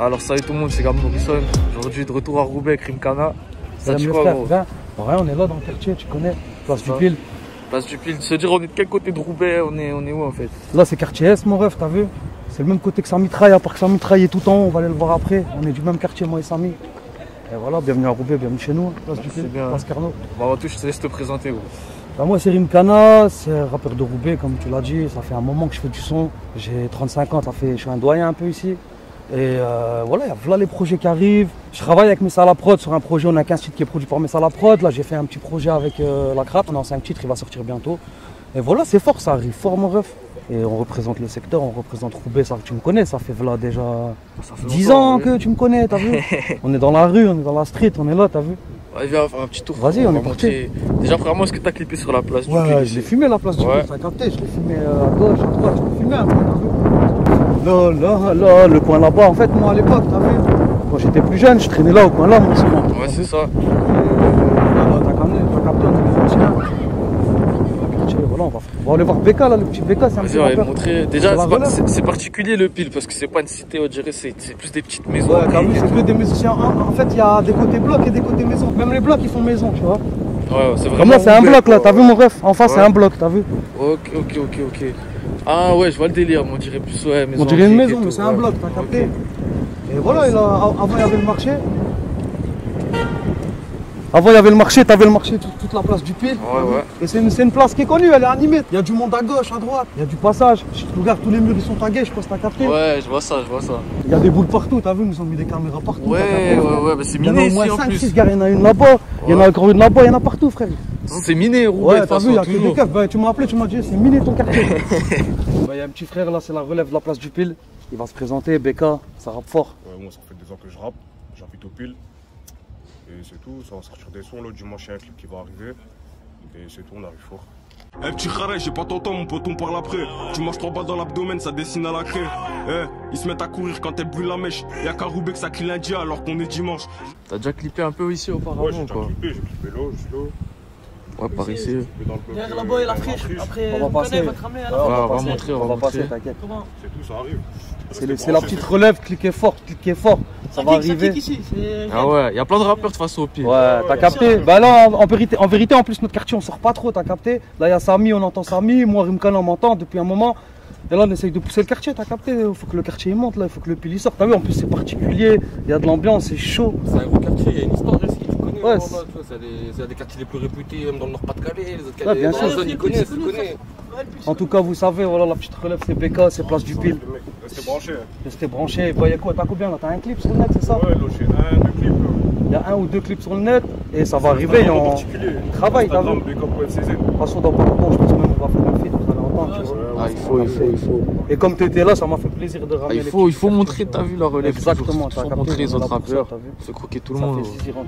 Alors salut tout le monde, c'est Gab Morrison. Aujourd'hui de retour à Roubaix avec Rimkhana. Ça dit quoi gros? Ouais, on est là dans le quartier, tu connais. Place du Pile. Place du Pile. Se dire on est de quel côté de Roubaix, on est où en fait? Là c'est quartier S mon ref, t'as vu? C'est le même côté que Saint-Mitraille, à part que Saint-Mitraille est tout en haut, on va aller le voir après. On est du même quartier moi et Samy. Et voilà, bienvenue à Roubaix, bienvenue chez nous, place du Pile, place Carnot. Bon, avant tout je te laisse te présenter gros. Bah, moi c'est Rimkhana, c'est rappeur de Roubaix comme tu l'as dit, ça fait un moment que je fais du son. J'ai 35 ans, je suis un doyen un peu ici. Et voilà, il y a les projets qui arrivent. Je travaille avec Messa La Prod sur un projet, on a 15 titres qui est produit par Messa La Prod. Là j'ai fait un petit projet avec la Crappe, on a 5 titres, il va sortir bientôt. Et voilà, c'est fort, ça arrive fort mon ref. Et on représente le secteur, on représente Roubaix, ça tu me connais, ça fait voilà déjà 10 ans que tu me connais, t'as vu. On est dans la rue, on est dans la street, on est là, t'as vu. Ouais, viens faire un petit tour. Vas-y, on est parti. Déjà premièrement, est-ce que t'as clippé sur la place du Pile? Ouais, je l'ai filmé la place du Pile, t'as capté, je l'ai filmé à gauche, à droite, je l'ai filmé un peu, t'as vu. Là, le coin là-bas, en fait moi à l'époque, t'as vu, quand j'étais plus jeune, je traînais là au coin là, moi souvent. Ouais, c'est ça. T'as capté, on est les anciens. Voilà, on va aller voir Beka là, le petit Beka, c'est un petit Vas-y, on va le rappeur. montrer. Déjà, c'est particulier le Pile parce que c'est pas une cité, on dirait, c'est plus des petites maisons. Ouais, t'as vu, c'est que des maisons. En fait, il y a des côtés blocs et des côtés maisons. Même les blocs, ils font maison, tu vois. Ouais, c'est vraiment. Comme là, c'est un bloc là, t'as vu mon ref? En face, c'est un bloc, t'as vu? Ok. Ah ouais, je vois le délire, on dirait plus, ouais, maison. On dirait une maison, mais c'est un bloc, t'as capté? Et voilà, avant, il y avait le marché. Avant, il y avait le marché, t'avais le marché, toute la place du Pile. Ouais. Et c'est une place qui est connue, elle est animée. Il y a du monde à gauche, à droite, il y a du passage. Si tu regardes, tous les murs ils sont tagués, je pense que t'as capté. Ouais, je vois ça. Il y a des boules partout, t'as vu, ils nous ont mis des caméras partout. Ouais, mais c'est miné ici en plus. Il y en a au moins 5-6 gars, il y en a une là-bas, il y en a encore une là-bas, il y en a partout, frère. C'est miné, Roubaix. Ouais, t'as vu, il y a que des keufs. Bah, tu m'as appelé, tu m'as dit, c'est miné ton quartier. Il y a un petit frère là, c'est la relève de la place du Pile. Il va se présenter, Beka, ça rappe fort. Ouais, moi ça fait 2 ans que je rappe, j'habite au Pile. Et c'est tout, ça va sortir des sons. L'autre dimanche, il y a un clip qui va arriver. Et c'est tout, on arrive fort. Eh petit carré, j'ai pas ton temps, mon pote, on parle après. Tu manges 3 balles dans l'abdomen, ça dessine à la craie. Eh, ils se mettent à courir quand elle brûle la mèche. Y'a qu'à Roubaix que ça crie lundi alors qu'on est dimanche. T'as déjà clippé un peu ici auparavant? Ouais, j'ai clippé là, je suis là. Ouais, par ici. Derrière là-bas, il y a la friche. Après, on va passer. votre ramener à la Ouais, fin. on va montrer, On va passer, t'inquiète. Comment? C'est tout, ça arrive. C'est la petite relève, cliquez fort, ça va arriver. Ça ici. Ah ouais, il y a plein de rappeurs de face au Pile. Ouais, t'as capté? Bah là, en vérité, en plus, notre quartier, on sort pas trop, t'as capté? Là, il y a Samy, on entend Samy, moi, Rimkhana, on m'entend depuis un moment. Et là, on essaye de pousser le quartier, t'as capté? Il faut que le quartier monte, là, il faut que le Pile sorte. T'as vu, en plus, c'est particulier, il y a de l'ambiance, c'est chaud. C'est un gros quartier, il y a une histoire ici, tu connais. Ouais, c'est des quartiers les plus réputés, même dans le Nord-Pas-de-Calais, les autres Ouais, bien dans sûr. la zone, ils connaissent, tu connais. En tout cas, vous savez, voilà, la petite relève, c'est Beka, c'est place du Pile. Restez branchés. Restez branchés. Bah, t'as combien là? T'as un clip sur le net, c'est ça? Ouais, là, j'ai 1-2 clips. Il y a 1 ou 2 clips sur le net et ça va arriver. En particulier. Travail, t'as vu? Instagram, Beka.cz. De toute façon, dans pas longtemps, je pense même on va faire un feat, vous allez entendre. Tu vois. Ah, il faut. Et comme t'étais là, ça m'a fait plaisir de ramener. Il faut montrer, t'as vu la relève. Exactement, Il t'as faut capté, montrer les on a autres la poussière, rappeurs. t'as vu. Il faut croquer tout le Ça monde. fait zizirant.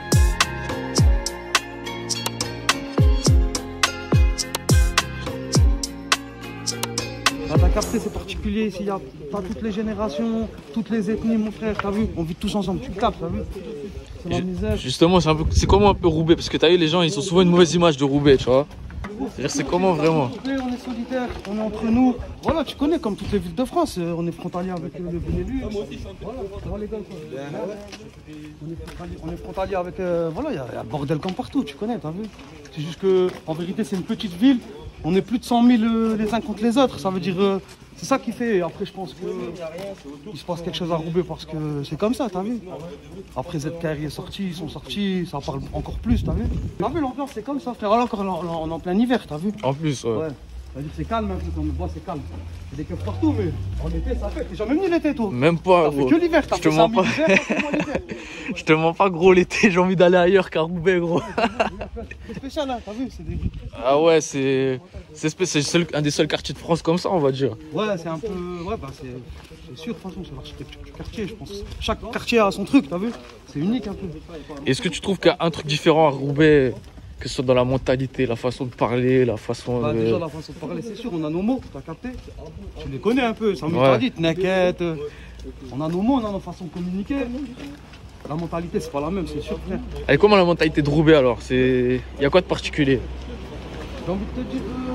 Là, t'as capté, c'est particulier ici, il y a pas toutes les générations, toutes les ethnies, mon frère, t'as vu? On vit tous ensemble, tu captes, t'as vu? C'est la misère. Justement, c'est comment un peu Roubaix? Parce que t'as vu, les gens, ils ont souvent une mauvaise image de Roubaix, tu vois. C'est-à-dire, c'est comment vraiment? On est solidaires, on est entre nous. Voilà, tu connais, comme toutes les villes de France, on est frontalier avec le Benelux. Voilà, ça va les gars, on est frontalier avec. Voilà, il y a le bordel comme partout, tu connais, t'as vu? C'est juste que, en vérité, c'est une petite ville. On est plus de 100 000 les uns contre les autres. Ça veut dire. C'est ça qui fait. Après, je pense qu'il se passe quelque chose à Roubaix parce que c'est comme ça, t'as vu? Après, ZKR est sorti, ils sont sortis, ça parle encore plus, t'as vu? T'as vu, l'ambiance, c'est comme ça, frère. Alors, encore, on est en plein hiver, t'as vu? En plus, ouais. Ça veut dire que c'est calme un peu, quand on voit, c'est calme. Il y a des keufs partout, mais en été, ça fait. T'es jamais venu l'été, toi? Même pas, T'as fait gros. que l'hiver, t'as Je te fait mens 100 pas. 000 l'hiver, t'as fait moins l'hiver. Je te mens pas, gros, l'été, j'ai envie d'aller ailleurs qu'à Roubaix, gros. C'est spécial, hein, t'as vu? C'est des... Ah ouais, c'est un des seuls quartiers de France comme ça, on va dire. Ouais, c'est un peu. Ouais, bah c'est sûr, de toute façon, c'est l'architecture du quartier, je pense. Chaque quartier a son truc, t'as vu? C'est unique un peu. Est-ce que tu trouves qu'il y a un truc différent à Roubaix, que ce soit dans la mentalité, la façon de parler, la façon Bah, de... déjà, la façon de parler, c'est sûr, on a nos mots, t'as capté? Tu les connais un peu, ça m'est Ouais. pas dit, t'inquiète. On a nos mots, on a nos façons de communiquer. La mentalité, c'est pas la même, c'est sûr, frère. Elle est comment la mentalité de Roubaix alors? Il y a quoi de particulier? J'ai envie de te dire,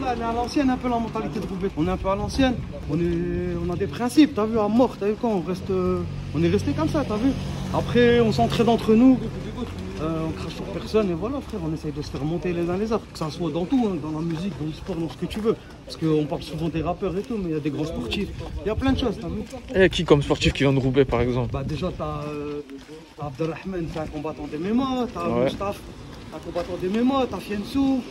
voilà, elle est à l'ancienne un peu la mentalité de Roubaix. On est un peu à l'ancienne, on a des principes, t'as vu, à mort, t'as vu quoi, on est resté comme ça, t'as vu. Après, on s'entraide entre nous, on crache sur personne et voilà frère, on essaye de se faire monter les uns les autres. Que ça soit dans tout, hein, dans la musique, dans le sport, dans ce que tu veux. Parce qu'on parle souvent des rappeurs et tout, mais il y a des grands sportifs. Il y a plein de choses, t'as vu. Et qui comme sportif qui vient de Roubaix par exemple? Bah déjà t'as Abdelrahman, c'est un combattant des Mémoires, t'as Moustapha, un combattant des Mémoires, t'as Fiensou.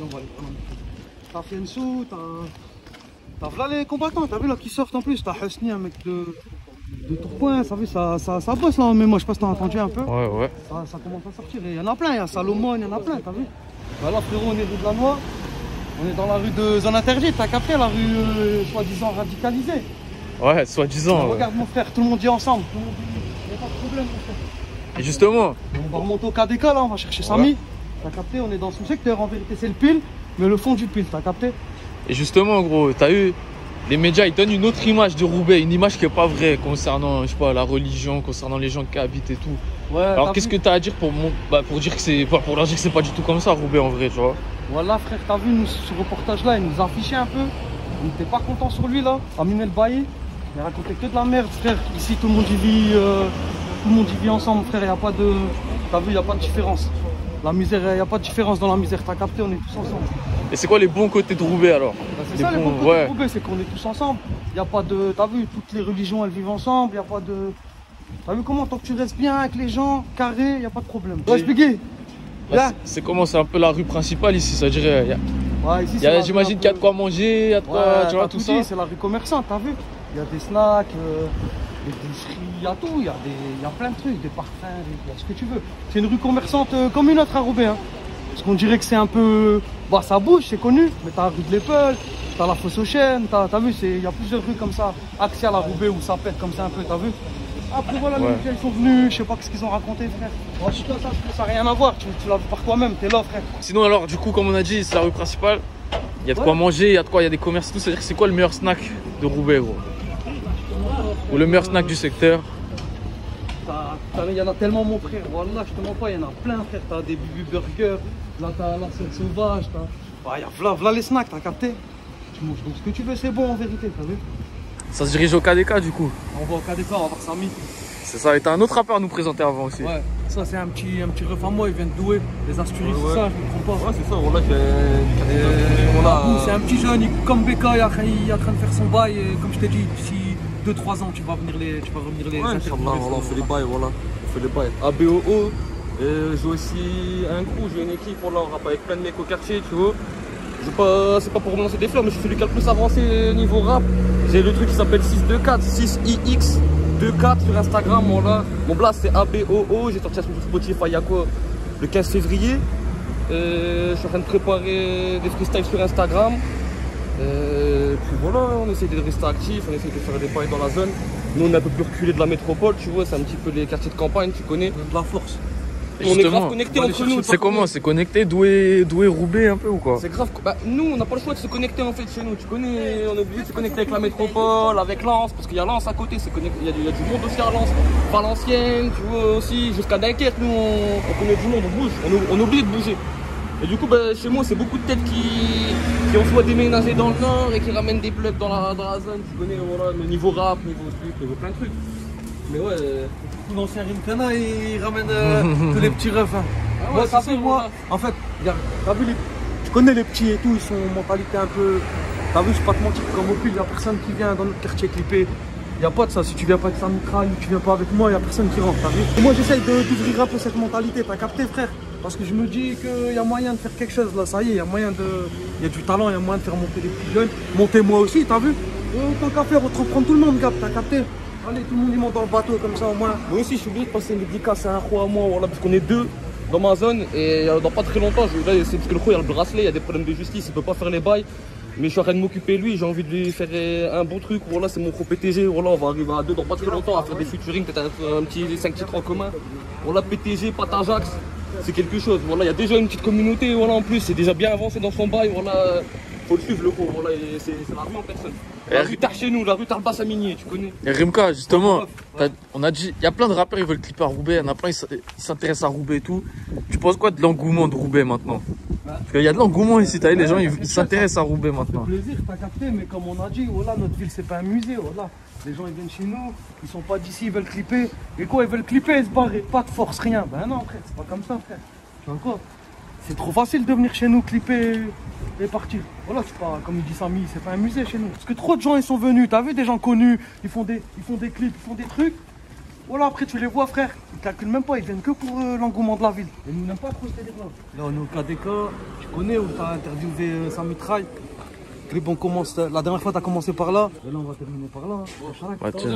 T'as Fiensou, t'as voilà les combattants, t'as vu là qui sortent en plus, t'as Husni, un mec de Tourcoing, ça, ça bosse là en mémoire, je sais pas si t'as entendu un peu. Ouais. Ça commence à sortir, il y en a plein, il y a Salomon, il y en a plein, t'as vu. Bah là frérot, on est rue de la Noix, on est dans la rue de Zone Interdite, t'as capté la rue soi-disant radicalisée. Ouais, soi-disant. Regarde mon frère, tout le monde dit ensemble, tout le monde dit, il n'y a pas de problème mon frère. Et justement, on va remonter au KDK là, on va chercher Samy. T'as capté, on est dans son secteur, en vérité c'est le pile, mais le fond du pile, t'as capté. Et justement gros, t'as eu, les médias ils donnent une autre image de Roubaix, une image qui est pas vraie concernant, je sais pas, la religion, concernant les gens qui habitent et tout. Ouais, alors qu'est-ce que t'as à dire pour dire que c'est, pour leur dire que c'est pas du tout comme ça Roubaix en vrai, tu vois. Voilà frère, t'as vu nous, ce reportage là, il nous affichait un peu, on n'était pas content sur lui là, Amin El Bailly, il racontait que de la merde frère, ici tout le monde y vit ensemble frère, il n'y a pas de, t'as vu, il n'y a pas de différence. La misère, il n'y a pas de différence dans la misère, t'as capté, on est tous ensemble. Et c'est quoi les bons côtés de Roubaix alors? Bah, c'est ça les bons côtés de Roubaix, c'est qu'on est tous ensemble. Il n'y a pas de, t'as vu, toutes les religions elles vivent ensemble, il n'y a pas de... T'as vu comment, tant que tu restes bien avec les gens, carré, il n'y a pas de problème. Tu vas expliquer? C'est comment, c'est un peu la rue principale ici, ça dirait. Ouais, ici, j'imagine qu'il y a de quoi manger, il y a de quoi, tu vois, tout ça. C'est la rue commerçante, t'as vu? Il y a des snacks, des boucheries, il y a tout, il y a plein de trucs, des parfums, il y a ce que tu veux. C'est une rue commerçante comme une autre à Roubaix. Hein. Parce qu'on dirait que c'est un peu... Bah ça bouge, c'est connu, mais t'as la rue de l'Épeule, t'as la fosse aux chênes, t'as vu, il y a plusieurs rues comme ça, accès à la Roubaix où ça pète comme ça un peu, t'as vu. Après voilà, les médias ils sont venus, je sais pas ce qu'ils ont raconté frère. Moi je suis comme ça n'a rien à voir, tu l'as vu par toi-même, t'es là frère. Sinon alors du coup comme on a dit, c'est la rue principale, il y a de quoi manger, il y a de quoi, il y a des commerces et tout, c'est-à-dire c'est quoi le meilleur snack de Roubaix gros? Ou le meilleur snack du secteur? Il y en a tellement mon frère, voilà, je te mens pas, il y en a plein frère, t'as des Bubu Burgers, là t'as la selle sauvage, voilà les snacks, t'as capté? Tu manges donc ce que tu veux, c'est bon en vérité, t'as vu? Ça se dirige au KDK du coup? On va au KDK, on va voir Samy. C'est ça, et t'as un autre rappeur à nous présenter avant aussi. Ouais, ça c'est un petit ref à moi, il vient de Douai, les Asturies, c'est ça, je me trompe pas. Ouais, c'est ça, voilà, c'est un petit jeune, comme Beka, il est en train de faire son bail, et comme je t'ai dit, d'ici 2-3 ans, tu vas revenir les interviewer. Voilà, on fait les bails, voilà, on fait les bails. ABOO, j'ai aussi un crew, j'ai une équipe, voilà, on rappe avec plein de mecs au quartier, tu vois. C'est pas pour me lancer des fleurs, mais je suis celui qui a le plus avancé niveau rap. J'ai le truc qui s'appelle 624, 6IX24 sur Instagram, voilà. Mon blast c'est ABOO, j'ai sorti sur Spotify il y a quoi, le 15 février. Je suis en train de préparer des freestyles sur Instagram. Puis voilà, on essaie de rester actif, on essaie de faire des bails dans la zone. Nous on est un peu plus reculé de la métropole, tu vois, c'est un petit peu les quartiers de campagne, tu connais. De la force. On est grave connectés entre nous. C'est comment? C'est connecté Douai Roubaix un peu ou quoi? C'est grave. Bah, nous, on n'a pas le choix de se connecter en fait chez nous. Tu connais, on est obligé de se connecter avec la métropole, avec Lens, parce qu'il y a Lens à côté. Il y a du monde aussi à Lens. Valenciennes, tu vois aussi, jusqu'à Dunkerque, nous on connaît du monde, on bouge. On est obligé de bouger. Et du coup, bah, chez moi, c'est beaucoup de têtes qui ont soit déménagé dans le nord et qui ramènent des plugs dans la zone. Tu connais, voilà, le niveau rap, niveau truc, niveau plein de trucs. Mais ouais. L'ancien Rimkana, il ramène tous les petits refs. Hein. Ah ouais, t'as vu, moi, en fait, t'as vu, tu connais les petits et tout, ils sont mentalité un peu. T'as vu, je vais pas te mentir, comme au pile, il n'y a personne qui vient dans notre quartier clippé. Il n'y a pas de ça, si tu viens pas avec sa mitraille ou tu viens pas avec moi, il n'y a personne qui rentre, t'as vu. Et moi, j'essaye d'ouvrir un peu cette mentalité, t'as capté, frère? Parce que je me dis qu'il y a moyen de faire quelque chose là, ça y est, il y a moyen de. Il y a du talent, il y a moyen de faire monter les plus jeunes. Monter moi aussi, t'as vu? Tant qu'à faire, entreprendre tout le monde, gars, t'as capté? Allez, tout le monde il monte dans le bateau comme ça au moins. Moi aussi, je suis obligé de passer une dédicace à un roi à moi, voilà, parce qu'on est deux dans ma zone et dans pas très longtemps, c'est parce que le roi il a le bracelet, il y a des problèmes de justice, il peut pas faire les bails. Mais je suis en train de m'occuper de lui, j'ai envie de lui faire un bon truc. Voilà, c'est mon pro PTG, voilà, on va arriver à deux dans pas très longtemps à faire des featuring, peut-être un petit 5 titres en commun. Voilà, PTG, Patajax, c'est quelque chose. Voilà, il y a déjà une petite communauté, voilà, en plus, c'est déjà bien avancé dans son bail, voilà. Faut le suivre le cours, voilà, c'est la rue en personne. La rue Tar chez nous, la rue Tar Bassaminier, tu connais. Et Rimka, justement, on a dit, il y a plein de rappeurs qui veulent clipper à Roubaix, il y en a plein qui s'intéressent à Roubaix et tout. Tu penses quoi de l'engouement de Roubaix maintenant? Parce qu'il y a de l'engouement ici, t'as vu, les gens ils s'intéressent à Roubaix maintenant. Ça fait plaisir, t'as capté, mais comme on a dit, voilà, notre ville c'est pas un musée, voilà. Les gens ils viennent chez nous, ils sont pas d'ici, ils veulent clipper. Et quoi, ils veulent clipper et se barrer, pas de force, rien. Ben non frère, c'est pas comme ça frère. Tu vois quoi? C'est trop facile de venir chez nous clipper et partir. Voilà, c'est pas, comme il dit Samy, c'est pas un musée chez nous. Parce que trop de gens ils sont venus, t'as vu des gens connus, ils font des clips, ils font des trucs. Voilà, après tu les vois frère, ils calculent même pas, ils viennent que pour l'engouement de la ville. Et nous n'aimons pas trop ce délire-là. Là on est au KDK, tu connais où t'as interviewé Samy Traille. Clip, on commence, la dernière fois t'as commencé par là, et là on va terminer par là. Bah, tiens.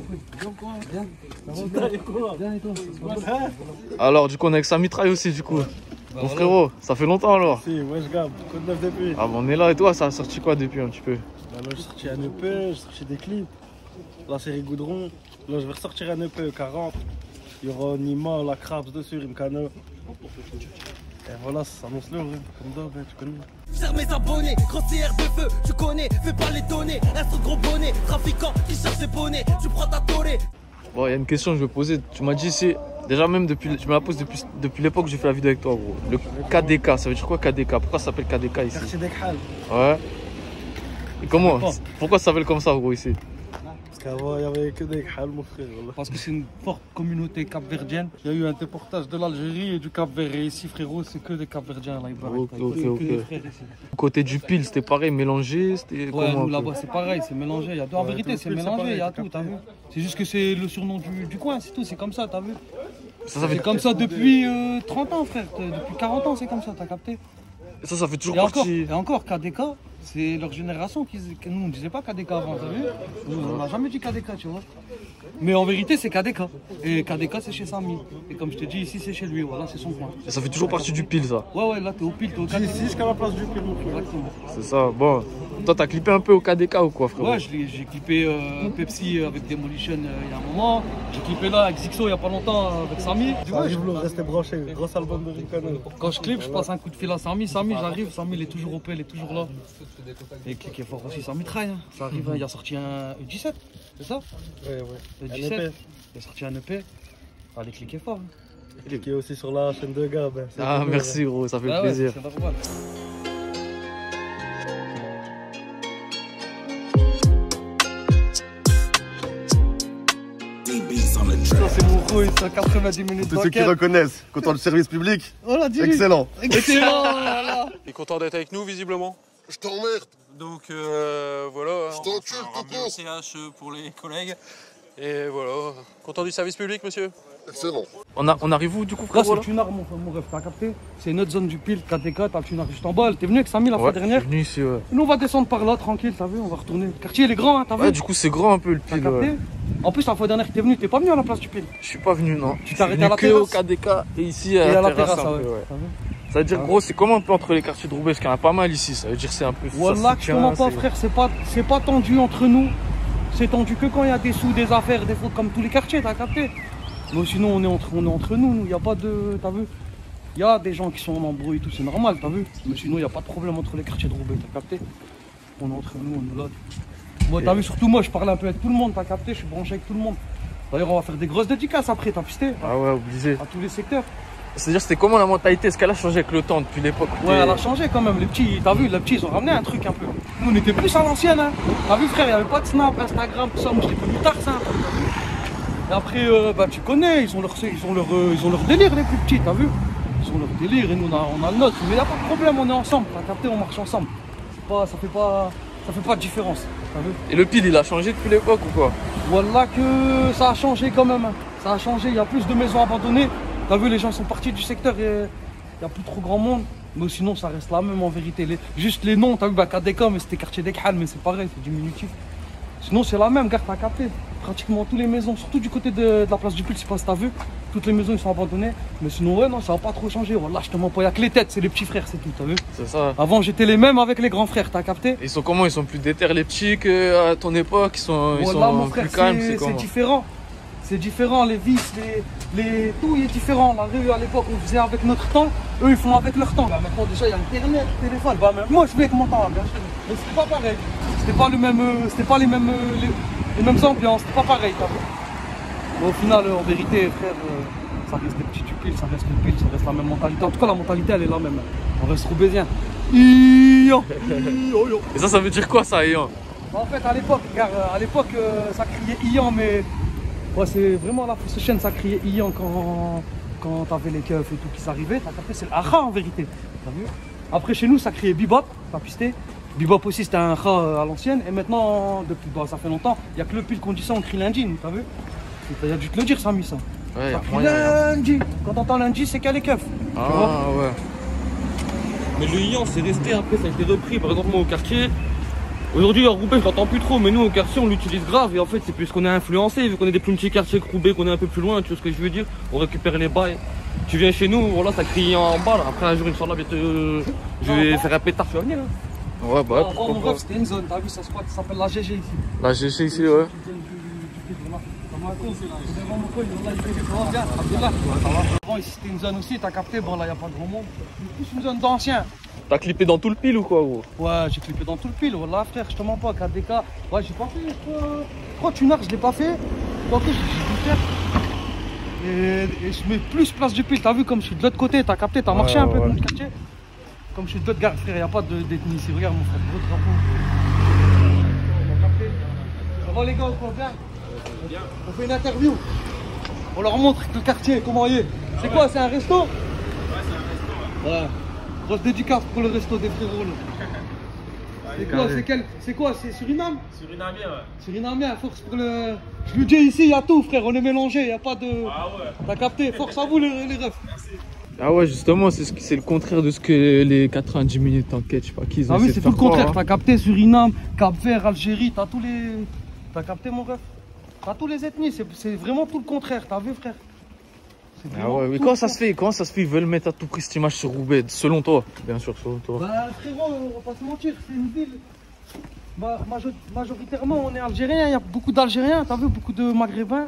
Bien et toi. Alors, du coup, on est avec sa mitraille aussi, du coup. Mon frérot, ça fait longtemps alors. Si, wesh Gab, quoi de neuf depuis? Ah, bah, on est là et toi, ça a sorti quoi depuis un petit peu? Bah là j'ai sorti un EP, j'ai sorti des clips. La série Goudron. Là je vais ressortir un EP 40. Il y aura Nima, la Krabs dessus, Rimkana. Et voilà, ça s'annonce lourd, comme d'hab, tu connais. Serre mes abonnés, grand CR de feu, tu connais, fais pas l'étonner, reste gros bonnet, trafiquant qui cherche des bonnets, tu prends ta tolée. Bon, il y a une question que je vais poser. Tu m'as dit, c'est déjà même depuis, je me la pose depuis l'époque où j'ai fait la vidéo avec toi, gros. Le KDK, ça veut dire quoi KDK? Pourquoi ça s'appelle KDK ici? Quartier d'Ekhal. Ouais. Et comment? Pourquoi ça s'appelle comme ça, gros, ici? Parce qu'avant il n'y avait que d'Ekhal, mon frère. Voilà. Parce que c'est une forte communauté capverdienne. Il y a eu un déportage de l'Algérie et du Cap-Vert. Et ici, frérot, c'est que des Capverdiens là. Ok. Que des frères ici. Côté du pile, c'était pareil, mélangé? C'était Ouais, comment? nous là-bas, c'est pareil, c'est mélangé. Il y a deux, en vérité, c'est mélangé, il y a tout, t'as vu. C'est juste que c'est le surnom du coin, c'est tout, c'est comme ça, t'as vu. Ça fait C'est comme ça depuis 30 ans, frère. Depuis 40 ans, c'est comme ça, t'as capté. ça fait toujours Et encore, partie. et encore, KDK, c'est leur génération que nous, on ne disait pas KDK avant, t'as vu. Nous, on n'a jamais dit KDK, tu vois. Mais en vérité, c'est KDK. Et KDK, c'est chez Samy. Et comme je te dis, ici, c'est chez lui, voilà, c'est son coin. Ça fait toujours partie du pile, ça. Ouais, là, t'es au pile, t'es au KDK. Ici jusqu'à la place du pire, mon frère. Exactement. C'est ça. Bon, toi, t'as clippé un peu au KDK ou quoi, frérot? Ouais, j'ai clippé Pepsi avec Demolition il y a un moment. J'ai clippé là avec Zixo il y a pas longtemps avec Samy. Tu vois, je voulais rester branché, gros album de Rimkana. Quand je clip, je passe un coup de fil à Samy. Samy, j'arrive. Samy, il est toujours OP, il est toujours là. Et clic est fort aussi, Samy traille. Ça arrive, il a sorti un E17, c'est ça? Ouais. E17. Il a sorti un EP. Allez, cliquez fort. Qui est aussi sur la chaîne de Gab. Ah, merci, gros, ça fait plaisir. C'est normal. Ça, c'est mon rouille, c'est 90 minutes Tous ceux qui reconnaissent, content du service public. Voilà, dis-lui. Excellent. Excellent, voilà. Il est content d'être avec nous, visiblement. Je t'emmerde. Donc voilà, Je t'encule, un tout CH pour les collègues. Et voilà, content du service public, monsieur. Excellent. On arrive où du coup, Là, frérot? c'est le Tunar, mon rêve, t'as capté? C'est notre zone du pile, 4D4, t'as le Tunar juste en bas. T'es venu avec Samy la fois dernière? Je suis venu ici, ouais. Nous, on va descendre par là, tranquille, t'as vu? On va retourner. Le quartier, il est grand, hein, t'as vu? Ouais, du coup, c'est grand un peu le T'as pile. capté? Ouais. En plus, la fois dernière que t'es venu, t'es pas venu à la place du pile. Je suis pas venu, non. Tu t'es arrêté Je à la suis venu que au terrasse? KDK et ici Et à à la terrasse terrasse, un peu, ouais. Ça veut dire, gros, c'est comment un peu entre les quartiers de Roubaix? Parce qu'il y en a pas mal ici. Ça veut dire c'est un peu. Wallah, je comprends pas, frère, c'est pas tendu entre nous. C'est tendu que quand il y a des sous, des affaires, des fautes comme tous les quartiers, t'as capté? Mais sinon, on est entre nous, il n'y a pas de. T'as vu? Il y a des gens qui sont en embrouille et tout, c'est normal, t'as vu? Mais sinon, il n'y a pas de problème entre les quartiers de Roubaix, t'as capté? On est entre nous, on est là. Moi, t'as vu, surtout moi, je parle un peu avec tout le monde, t'as capté? Je suis branché avec tout le monde. D'ailleurs, on va faire des grosses dédicaces après, t'as pisté? Ah ouais, obligé. À tous les secteurs. C'est-à-dire, c'était comment la mentalité? Est-ce qu'elle a changé avec le temps depuis l'époque? Ouais, elle a changé quand même. Les petits, t'as vu, les petits, ils ont ramené un truc un peu. Nous, on était plus à l'ancienne, hein. T'as vu, frère, il n'y avait pas de Snap, Instagram, tout ça. Moi, j'étais plus tard, ça. Et après, bah, tu connais, ils ont leur délire, les plus petits, t'as vu? Ils ont leur délire et nous, on a le nôtre. Mais il n'y a pas de problème, on est ensemble. T'as capté, on marche ensemble. Ça fait pas de différence, t'as vu? Et le pile, il a changé depuis l'époque ou quoi? Voilà que ça a changé quand même. Hein. Ça a changé, il y a plus de maisons abandonnées. T'as vu, les gens sont partis du secteur et il n'y a plus trop grand monde. Mais sinon, ça reste la même en vérité. Juste les noms, t'as vu, bah, KDK, mais c'était quartier d'Ekhal, mais c'est pareil, c'est diminutif. Sinon, c'est la même, gare, t'as capté. Pratiquement toutes les maisons, surtout du côté de la place du Pile, je sais pas si t'as vu. Toutes les maisons, ils sont abandonnées. Mais sinon, ouais, non, ça va pas trop changer. Voilà, je te mens pas, il n'y a que les têtes, c'est les petits frères, c'est tout, t'as vu. C'est ça. Avant, j'étais les mêmes avec les grands frères, t'as capté. Ils sont comment? Ils sont plus déter les petits qu'à ton époque? Ils sont Voilà, mon plus frère, calmes, c'est comment? différent. c'est différent, les vis, tout est différent. La rue à l'époque, on faisait avec notre temps, eux ils font avec leur temps. Bah, maintenant déjà il y a internet, le téléphone. Bah, moi je fais avec mon temps, bien sûr. Mais c'était pas pareil. C'était pas le même, c'était pas les mêmes ambiances, c'était pas pareil. Mais au final, en vérité, frère, ça reste des petits tupiles, ça reste le pile, ça reste la même mentalité. En tout cas, la mentalité elle est la même. On reste roubaisien. Et ça veut dire quoi ça, Ian? En fait, à l'époque, ça criait Ian, mais ouais, c'est vraiment la fausse chaîne, ça criait Ian quand t'avais les keufs et tout qui s'arrivaient. T'as capté, c'est le Aha en vérité. T'as vu? Après, chez nous, ça criait Bibop, t'as pisté. Bibop aussi, c'était un Kha à l'ancienne. Et maintenant, depuis ça fait longtemps, il n'y a que le pile qu'on dit ça, on crie lundi, t'as vu? Il a dû te le dire, Samy, ça. Ouais, ça crie lundi. Quand t'entends lundi, c'est qu'il y a les keufs. Ah ouais. Mais le Ian, c'est resté après, ça a été repris. Par exemple, moi au quartier. Aujourd'hui, à Roubaix, je l'entends plus trop, mais nous, au quartier, on l'utilise grave. Et en fait, c'est plus qu'on est influencé, vu qu'on est des plus petits quartiers que Roubaix, qu'on est un peu plus loin, tu vois ce que je veux dire. On récupère les bails. Tu viens chez nous, voilà, ça crie en bas. Là. Après, un jour, Inch'Allah, je vais faire un pétard, tu vas venir. Hein. Ouais, bah, pourquoi pas. C'était une zone, t'as vu, ça s'appelle la GG ici. La GG ici, ouais. Bon, ici c'était une zone aussi, t'as capté, bon là y a pas de grand monde. C'est plus une zone d'anciens. T'as clippé dans tout le pile ou quoi, gros? Ouais, j'ai clippé dans tout le pile, voilà frère, je te mens pas, 4DK. Ouais, j'ai pas fait, je crois Tunar, je l'ai pas fait. Ok, j'ai dû le faire. Et je mets plus place du pile, t'as vu comme je suis de l'autre côté, t'as capté, t'as marché un peu dans le quartier. Comme je suis de l'autre gare, frère, y a pas d'ethnie ici, regarde mon frère, gros drapeau. T'as capté. Ça va les gars, on va bien? On fait une interview. On leur montre le quartier, comment il est. C'est quoi, c'est un resto? Ouais, c'est un resto. Ouais. Grosse dédicace pour le resto des frérots. C'est quoi, c'est Suriname? Surinamien, ouais. Surinamien, force pour le... Je lui dis ici, il y a tout frère, on est mélangé, il n'y a pas de... Ah ouais. T'as capté, force à vous les refs. Merci. Ah ouais, justement, c'est le contraire de ce que les 90 minutes enquête, je sais pas qui ils ont. Ah oui, c'est tout le contraire, t'as capté Suriname, Cap-Vert, Algérie, t'as tous les... T'as capté mon ref? T'as tous les ethnies, c'est vraiment tout le contraire, t'as vu frère? Ah ouais, mais comment ça se fait? Comment ça se fait? Ils veulent mettre à tout prix cette image sur Roubaix, selon toi? Bien sûr, selon toi. Bah frérot, on va pas se mentir, c'est une ville. Bah, majoritairement on est algérien, il y a beaucoup d'Algériens, t'as vu, beaucoup de Maghrébins.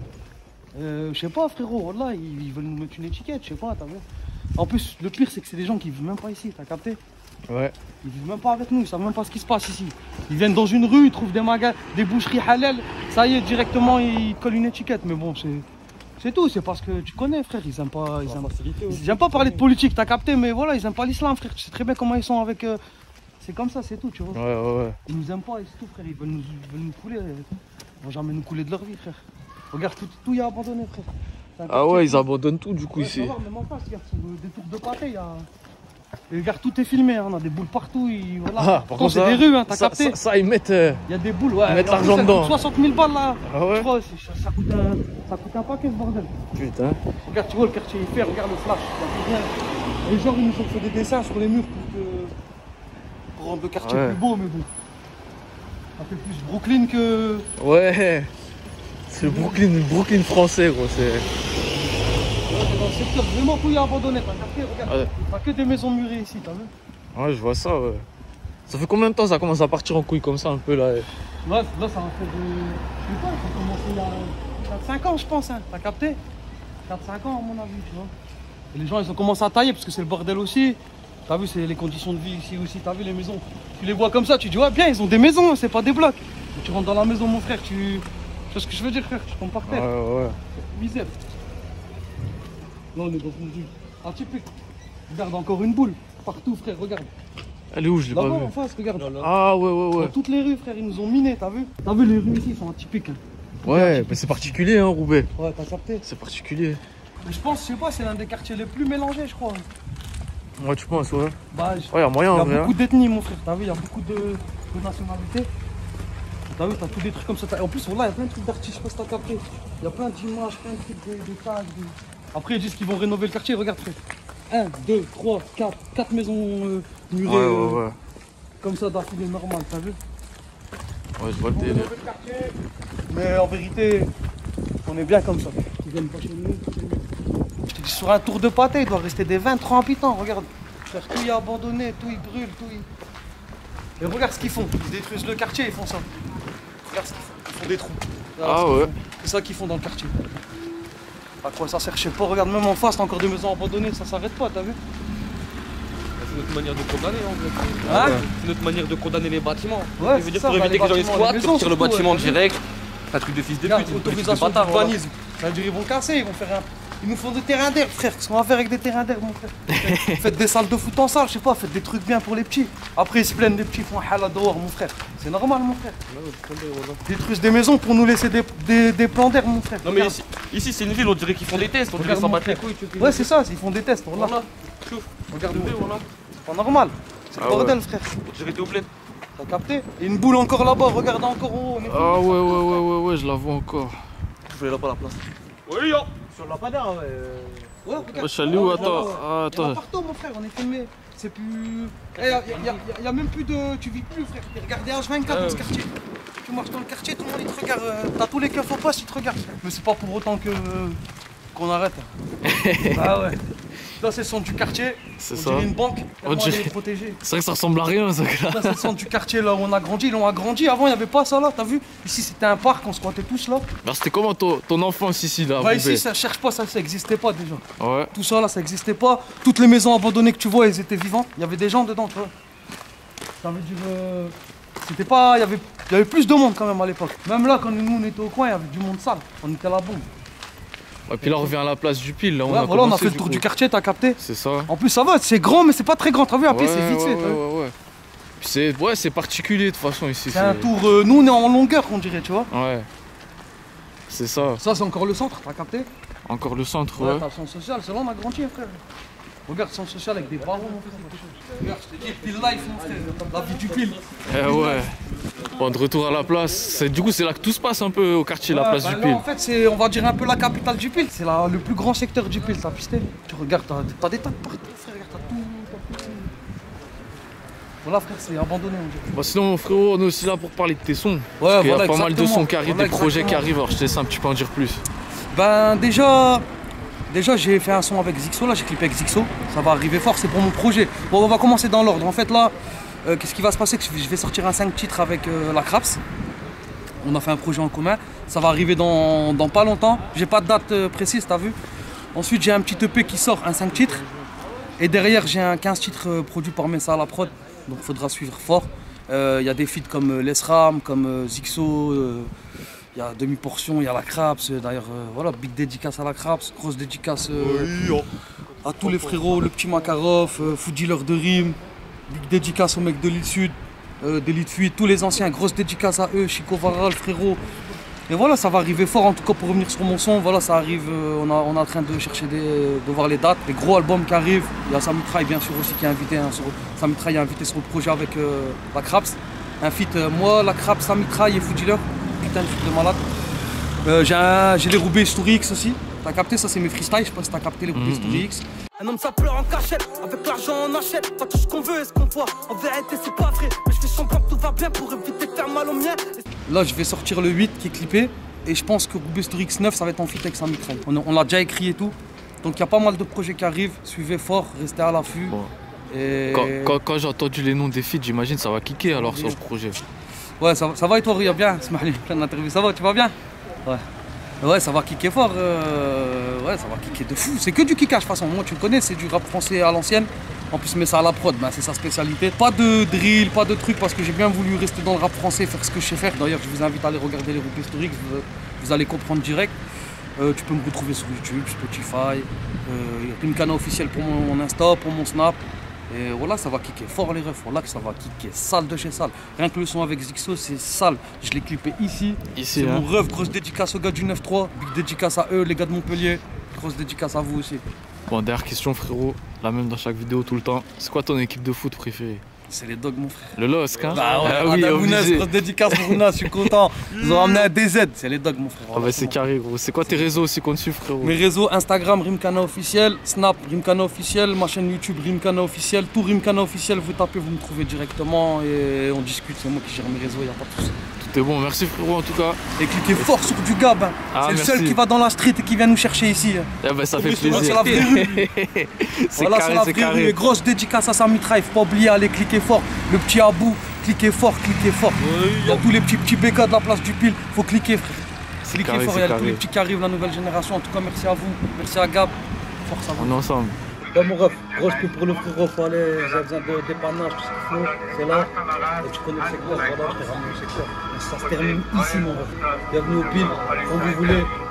Je sais pas frérot, là ils veulent nous mettre une étiquette, je sais pas, t'as vu. En plus, le pire c'est que c'est des gens qui vivent même pas ici, t'as capté? Ouais. Ils vivent même pas avec nous, ils savent même pas ce qui se passe ici. Ils viennent dans une rue, ils trouvent des magasins, des boucheries halal, ça y est, directement ils collent une étiquette. Mais bon, c'est tout, c'est parce que tu connais frère, ils aiment pas. Ils aiment pas parler de politique, t'as capté, mais voilà, ils aiment pas l'islam frère, tu sais très bien comment ils sont avec. C'est comme ça, c'est tout, tu vois. Ouais. Ils nous aiment pas et c'est tout frère, ils veulent nous couler. Ils vont jamais nous couler de leur vie frère. Regarde, tout y a abandonné frère. Ah ouais, ils abandonnent tout du coup ici. Même en face, regarde, des tours de pâté, il y a. Et regarde, tout est filmé, hein, on a des boules partout. Voilà. Par contre, c'est des rues, hein, t'as capté. Ça, ils mettent. Il y a des boules, ouais. Ils mettent l'argent dedans. 60 000 balles là. Ah ouais? Je crois, ça coûte un paquet ce bordel. Putain. Regarde, tu vois le quartier est fait, regarde le flash. Les gens ils nous ont fait des dessins sur les murs pour rendre le quartier plus beau, mais bon. Ça fait plus Brooklyn que. Ouais. C'est le Brooklyn français, gros. C'est. Dans le secteur, vraiment tout y a abandonné, t'as capté, regarde. Ouais. T'as que des maisons murées ici, t'as vu? Ouais, je vois ça, ouais. Ça fait combien de temps ça commence à partir en couille comme ça un peu là? Là, ça va faire de. Je sais pas, ça a commencé il y a 4-5 ans, je pense, hein. T'as capté? 4-5 ans, à mon avis, tu vois. Et les gens, ils ont commencé à tailler parce que c'est le bordel aussi. T'as vu, c'est les conditions de vie ici aussi. T'as vu les maisons? Tu les vois comme ça, tu dis, ouais, bien, ils ont des maisons, c'est pas des blocs. Et tu rentres dans la maison, mon frère, tu vois ce que je veux dire, frère? Tu tombes par terre. Ouais. Misère. Là, on est dans une rue atypique. Regarde, encore une boule. Partout, frère, regarde. Elle est où? Je l'ai pas Là-bas vu. en face, regarde. Ah ouais. Dans toutes les rues, frère, ils nous ont minés, t'as vu? T'as vu, les rues ici sont atypiques. Hein. Ouais, mais c'est particulier, hein, Roubaix. Ouais, t'as capté. C'est particulier. Mais je pense, je sais pas, c'est l'un des quartiers les plus mélangés, je crois. Ouais, tu penses, ouais. Bah, ouais, y a moyen, en vrai. Il y a beaucoup hein. d'ethnies, mon frère, t'as vu, il y a beaucoup de nationalités. T'as vu, t'as tous des trucs comme ça. En plus, voilà, il y a plein de trucs d'artistes, je sais pas si t'as capté. Il y a plein d'images, plein de trucs de tags. Après, ils disent qu'ils vont rénover le quartier, regarde, frère. 1, 2, 3, 4 maisons murées. Ouais. Comme ça, d'affilée normal, t'as vu? Ouais, je vois le délire. Mais en vérité, on est bien comme ça. Ils viennent pas chez nous. Je te dis, sur un tour de pâté, il doit rester des 20-30 habitants, regarde. Frère, tout y est abandonné, tout y brûle, tout y... Et regarde ce qu'ils font, ils détruisent le quartier, ils font ça. Regarde ce qu'ils font. font des trous. Ah ouais. C'est ça qu'ils font dans le quartier. À quoi ça sert, je sais pas, regarde, même en face, t'as encore des maisons abandonnées, ça s'arrête pas, t'as vu? C'est notre manière de condamner en fait. Hein? C'est notre manière de condamner les bâtiments. Ouais, je veux dire, ça, pour éviter que les gens ils squattent, maisons, sortir le surtout, bâtiment ouais, direct. Un truc de fils de pute, Regarde, une politique de autorisation bâtard. Voilà. d'urbanisme. Ça veut dire ils vont casser, ils vont faire un. Ils nous font des terrains d'air, frère. Qu'est-ce qu'on va faire avec des terrains d'air, mon frère? Faites des salles de foot en salle, je sais pas, faites des trucs bien pour les petits. Après, ils se plaignent des petits, ils font un hala dehors, mon frère. C'est normal, mon frère. Détruisent des maisons pour nous laisser des plans d'air, mon frère. Non, mais ici c'est une ville, on dirait qu'ils font des tests, on dirait qu'ils s'en battent les couilles. Ouais, c'est ça, ils font des tests. Voilà. Regarde, voilà. C'est pas normal. C'est le bordel, frère. On dirait que t'es au bled. T'as capté? Et une boule encore là-bas, regarde encore en haut. Ah ouais, je la vois encore. Je voulais là-bas la place. Oui, yo. Sur le lampadaire, ouais. Ouais, regarde. Je suis allé où? Attends, Il y a partout, mon frère, on est filmé. C'est plus. Il y a même plus de. Tu vis plus, frère. Regardez H24 dans ce quartier. Tu marches dans le quartier, tout le monde il te regarde. T'as tous les keufs au poste, ils te regardent. Mais c'est pas pour autant que. Qu'on arrête. Ah ouais. Là, c'est le centre du quartier. C'est on ça. dirait une banque. On dirait... est protégée. C'est vrai que ça ressemble à rien, ça. Là, c'est le centre du quartier là où on a grandi. Là, on a grandi. Avant, il n'y avait pas ça là. T'as vu? Ici, c'était un parc. On squattait tous là. Alors, c'était comment ton enfance ici là? Bah, ici, ça cherche pas. Ça existait pas déjà. Ouais. Tout ça là, ça existait pas. Toutes les maisons abandonnées que tu vois, elles étaient vivantes. Il y avait des gens dedans, tu vois. Ça veut dire. C'était pas. Il y avait plus de monde quand même à l'époque. Même là, quand nous on était au coin, il y avait du monde sale. On était à la bombe. Et puis là, on revient à la place du Pile. Là, on a fait le tour du quartier, t'as capté? C'est ça. En plus, ça va, c'est grand, mais c'est pas très grand. T'as vu, après, c'est vite fait. Ouais, c'est particulier de toute façon ici. C'est un tour. Nous, on est en longueur, on dirait, tu vois. Ouais. C'est ça. Ça, c'est encore le centre, t'as capté? Encore le centre, ouais. T'as le centre social, c'est là on a grandi, frère. Regarde le centre social avec des barons, mon frère. Regarde, je te dis, Pile life, mon frère. La vie du Pile. Ouais. Bon, de retour à la place. Du coup, c'est là que tout se passe un peu au quartier, la place du Pile. En fait, c'est, on va dire, un peu la capitale du Pile. C'est le plus grand secteur du Pile, t'as pisté. Tu regardes, t'as des tas de partout, frère. Regarde, t'as tout. Voilà, frère, c'est abandonné, on dirait. Bon, sinon, frérot, on est aussi là pour parler de tes sons. Ouais, parce qu'il y a pas mal de sons qui arrivent, des projets qui arrivent. Alors, je te laisse un petit peu en dire plus. Ben, déjà, j'ai fait un son avec Zixo, là, j'ai clippé avec Zixo. Ça va arriver fort, c'est pour mon projet. Bon, on va commencer dans l'ordre. En fait, là, qu'est-ce qui va se passer? Je vais sortir un 5 titres avec la Craps. On a fait un projet en commun. Ça va arriver dans pas longtemps. J'ai pas de date précise, t'as vu. Ensuite, j'ai un petit EP qui sort, un 5 titres. Et derrière, j'ai un 15 titres produit par Messa à la prod. Donc, il faudra suivre fort. Il y a des feats comme Lesram, comme Zixo. Il y a Demi-Portion, il y a la Craps. D'ailleurs, voilà, big dédicace à la Craps. Grosse dédicace à tous les frérots. Le petit Makarov, food dealer de rime. Big dédicace aux mecs de l'île Sud, d'Elite Fuite, tous les anciens, grosse dédicace à eux, Chico Varal, frérot. Et voilà, ça va arriver fort, en tout cas pour revenir sur mon son, voilà, ça arrive, on est en train de chercher, de voir les dates, les gros albums qui arrivent. Il y a Samitraï bien sûr aussi qui est invité, Samitraï est invité sur le projet avec la Craps. Un feat, moi, la Craps, Samitraï et Food Dealer, putain de feat de malade. J'ai les Roubaix historiques aussi, t'as capté, ça c'est mes freestyles, je sais pas si t'as capté les Roubaix historiques. Un homme ça pleure en cachette, avec l'argent on achète. Pas tout ce qu'on veut et ce qu'on voit, en vérité c'est pas vrai. Mais je fais semblant que tout va bien pour éviter de faire mal au mien. Là je vais sortir le 8 qui est clippé. Et je pense que Roubaix Storix 9 ça va être en feat avec Samitraï. On l'a déjà écrit et tout. Donc il y a pas mal de projets qui arrivent, suivez fort, restez à l'affût. Bon. Et... Quand j'ai entendu les noms des feats, j'imagine ça va kicker alors sur le projet. Ouais ça va et toi Ria, bien, plein d'interviews, ça va, tu vas bien? Ouais. Ouais, ça va kicker fort, ouais, ça va kicker de fou. C'est que du kickage de toute façon, moi tu le connais, c'est du rap français à l'ancienne. En plus, mais ça à la prod, ben, c'est sa spécialité. Pas de drill, pas de trucs, parce que j'ai bien voulu rester dans le rap français, faire ce que je sais faire. D'ailleurs, je vous invite à aller regarder les Roubaix historiques, vous allez comprendre direct. Tu peux me retrouver sur YouTube, Spotify, Rimkana officiel pour mon Insta, pour mon Snap. Et voilà, ça va kicker fort les refs, voilà que ça va kicker sale de chez sale. Rien que le son avec Zixo, c'est sale. Je l'ai clippé ici. C'est mon ref, grosse dédicace aux gars du 9-3, big dédicace à eux, les gars de Montpellier. Grosse dédicace à vous aussi. Bon, dernière question frérot, la même dans chaque vidéo tout le temps. C'est quoi ton équipe de foot préférée? C'est les dogs mon frère. Le LOSC hein? Bah ouais, oui, obligé. Grosse dédicace pour Ounas, je suis content. Ils ont ramené un DZ, c'est les dogs mon frère. Ah bah c'est carré gros. C'est quoi tes réseaux aussi qu'on te suit frérot? Mes réseaux Instagram Rimkana officiel, Snap Rimkana officiel, ma chaîne YouTube Rimkana officiel, tout Rimkana officiel, vous tapez, vous me trouvez directement et on discute, c'est moi qui gère mes réseaux, il n'y a pas de souci. Tout est bon, merci frérot en tout cas. Et cliquez fort sur du Gab, hein. C'est le seul qui va dans la street et qui vient nous chercher ici. Ah bah ça fait plaisir. C'est la vraie rue. Voilà, c'est la vraie rue. Et grosse dédicace à Samitraï, faut pas oublier, allez cliquer fort. Le petit Abou, cliquez fort, cliquez fort. Il y a tous les petits BK de la place du Pile, faut cliquer frère. Cliquez fort, il y a tous les petits qui arrivent, la nouvelle génération. En tout cas, merci à vous, merci à Gab. Force à vous. On est ensemble. Ouais, mon ref, grosse pub pour le frérot, faut aller, j'ai besoin de dépannage, tout ce qu'il faut, c'est là. Et tu connais le secteur, voilà, je t'ai ramené le secteur. Ça se termine ici, mon ref. Bienvenue au Pile, quand vous voulez.